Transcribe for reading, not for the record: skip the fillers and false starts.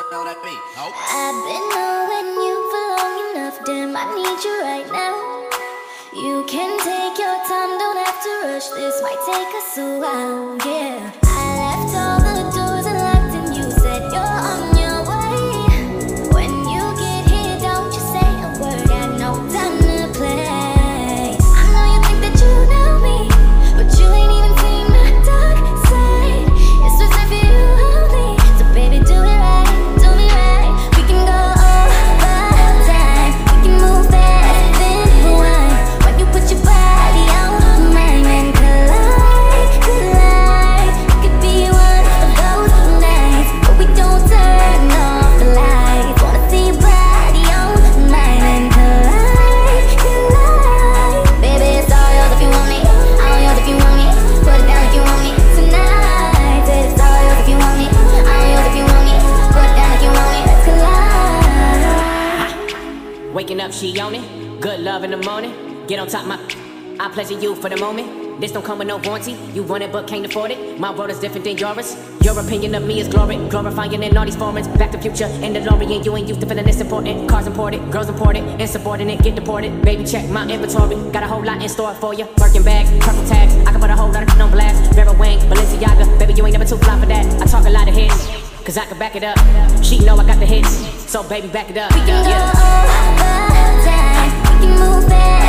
I've been knowing you for long enough, damn, I need you right now. You can take your time, don't have to rush, this might take us a while, yeah. I left all the doors unlocked and you said you're on your way. When you get here, don't you say a word, got no time to play. I know you think that you know me, but you ain't even seen my dark side. It's just like you only, so baby do it right, do me right. We can go over time, we can move fast, then rewind. When you put your body on mine and collide, collide. It could be one of those nights, but we don't turn off the lights. Wanna see your body on mine and collide, collide. Baby, it's all yours if you want me, all yours if you want me. Put it down if you want me tonight. Say it's all yours if you want me, all yours if you want me. Put it down if you want me, let's collide. Waking up, she on it. Good love in the morning. Get on top, I pleasure you for the moment. This don't come with no warranty. You want it but can't afford it. My world is different than yours. Your opinion of me is glory, glorifying in all these formats. Back to Future and DeLorean. You ain't used to feeling this important. Cars imported, girls imported, insubordinate, get deported. Baby, check my inventory. Got a whole lot in store for you. Birkin bags, purple tags. I can put a whole lot of on blast. Vera Wang, Balenciaga. Baby, you ain't never too fly for that. I talk a lot of hits, cause I can back it up. She know I got the hits, so baby, back it up. We can go over time, we can move fast.